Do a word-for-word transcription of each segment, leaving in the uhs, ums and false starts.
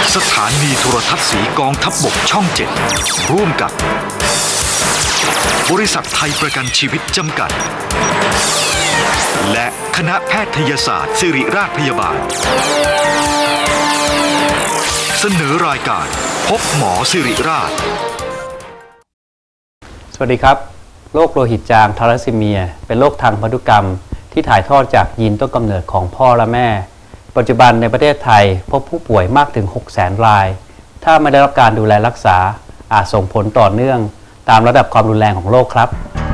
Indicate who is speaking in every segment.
Speaker 1: สถานีโทรทัศน์สีกองทัพบกช่องเจ็ดร่วมกับบริษัทไทยประกันชีวิตจำกัดและคณะแพทยศาสตร์ศิริราชพยาบาลเสนอรายการพบหมอศิริราช
Speaker 2: สวัสดีครับโรคโลหิตจางทาลัสซีเมียเป็นโรคทางพันธุกรรมที่ถ่ายทอดจากยีนต้นกำเนิดของพ่อและแม่ปัจจุบันในประเทศไทยพบผู้ป่วยมากถึง หกแสน รายถ้าไม่ได้รับการดูแลรักษาอาจส่งผลต่อเนื่องตามระดับความรุนแรงของโรคครับ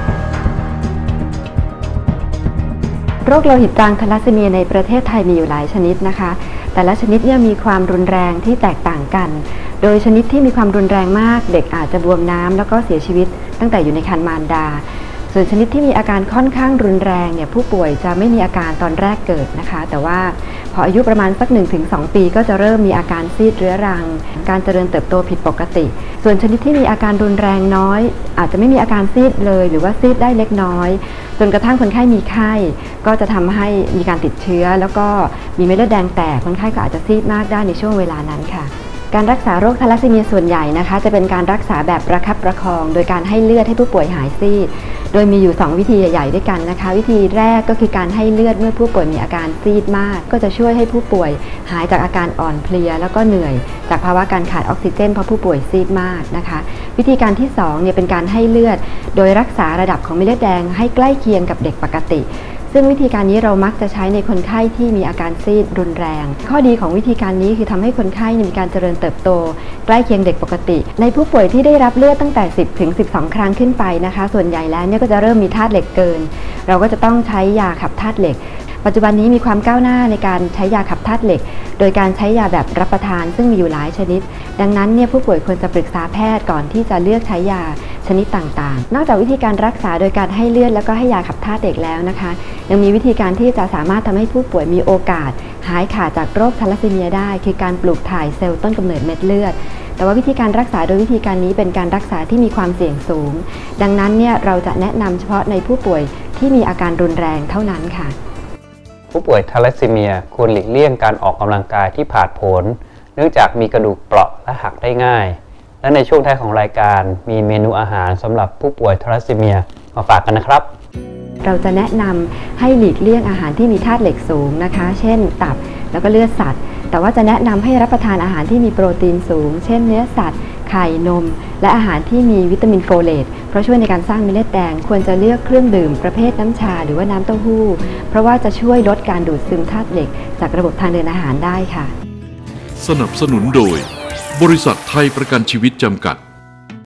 Speaker 3: โรคโลหิตจางทาลัสซีเมียในประเทศไทยมีอยู่หลายชนิดนะคะแต่ละชนิดเนี่ยมีความรุนแรงที่แตกต่างกันโดยชนิดที่มีความรุนแรงมากเด็กอาจจะบวมน้ำแล้วก็เสียชีวิตตั้งแต่อยู่ในครรภ์มารดาส่วนชนิดที่มีอาการค่อนข้างรุนแรงเนี่ยผู้ป่วยจะไม่มีอาการตอนแรกเกิดนะคะแต่ว่าพออายุประมาณสัก หนึ่งถึงสอง ปีก็จะเริ่มมีอาการซีดเรื้อรังการเจริญเติบโตผิดปกติส่วนชนิดที่มีอาการรุนแรงน้อยอาจจะไม่มีอาการซีดเลยหรือว่าซีดได้เล็กน้อยจนกระทั่งคนไข้มีไข้ก็จะทำให้มีการติดเชื้อแล้วก็มีเม็ดเลือดแดงแตกคนไข้ก็อาจจะซีดมากได้ในช่วงเวลานั้นค่ะการรักษาโรคทาลัสซีเมียส่วนใหญ่นะคะจะเป็นการรักษาแบบประคับประคองโดยการให้เลือดให้ผู้ป่วยหายซีดโดยมีอยู่สองวิธีใหญ่ๆด้วยกันนะคะวิธีแรกก็คือการให้เลือดเมื่อผู้ป่วยมีอาการซีดมากก็จะช่วยให้ผู้ป่วยหายจากอาการอ่อนเพลียแล้วก็เหนื่อยจากภาวะการขาดออกซิเจนเพราะผู้ป่วยซีดมากนะคะวิธีการที่สองเนี่ยเป็นการให้เลือดโดยรักษาระดับของเม็ดเลือดแดงให้ใกล้เคียงกับเด็กปกติซึ่งวิธีการนี้เรามักจะใช้ในคนไข้ที่มีอาการซีดรุนแรงข้อดีของวิธีการนี้คือทำให้คนไข้มีการเจริญเติบโตใกล้เคียงเด็กปกติในผู้ป่วยที่ได้รับเลือดตั้งแต่สิบถึงสิบสอง ครั้งขึ้นไปนะคะส่วนใหญ่แล้วเนี่ยก็จะเริ่มมีธาตุเหล็กเกินเราก็จะต้องใช้ยาขับธาตุเหล็กปัจจุบันนี้มีความก้าวหน้าในการใช้ยาขับธาตุเหล็กโดยการใช้ยาแบบรับประทานซึ่งมีอยู่หลายชนิดดังนั้นเนี่ยผู้ป่วยควรจะปรึกษาแพทย์ก่อนที่จะเลือกใช้ยาชนิดต่างๆนอกจากวิธีการรักษาโดยการให้เลือดแล้วก็ให้ยาขับธาตุเหล็กแล้วนะคะยังมีวิธีการที่จะสามารถทำให้ผู้ป่วยมีโอกาสหายขาดจากโรคทาลัสซีเมียได้คือการปลูกถ่ายเซลล์ต้นกำเนิดเม็ดเลือดแต่ว่าวิธีการรักษาโดยวิธีการนี้เป็นการรักษาที่มีความเสี่ยงสูงดังนั้นเนี่ยเราจะแนะนำเฉพาะในผู้ป่วยที่มีอาการรุนแรงเท่านั้นค่ะ
Speaker 2: ผู้ป่วยทาลัสซีเมียควรหลีกเลี่ยงการออกกำลังกายที่ผาดโผนเนื่องจากมีกระดูกเปราะและหักได้ง่ายและในช่วงท้ายของรายการมีเมนูอาหารสำหรับผู้ป่วยทาลัสซีเมียมาฝากกันนะครับ
Speaker 3: เราจะแนะนำให้หลีกเลี่ยงอาหารที่มีธาตุเหล็กสูงนะคะเช่นตับแล้วก็เลือดสัตว์แต่ว่าจะแนะนำให้รับประทานอาหารที่มีโปรตีนสูงเช่นเนื้อสัตว์ไข่นมและอาหารที่มีวิตามินโฟเลตเพราะช่วยในการสร้างเม็ดเลือดแดงควรจะเลือกเครื่องดื่มประเภทน้ำชาหรือว่าน้ำเต้าหู้เพราะว่าจะช่วยลดการดูดซึมธาตุเหล็กจากระบบทางเดินอาหารได้ค่ะ
Speaker 1: สนับสนุนโดยบริษัทไทยประกันชีวิตจำกัด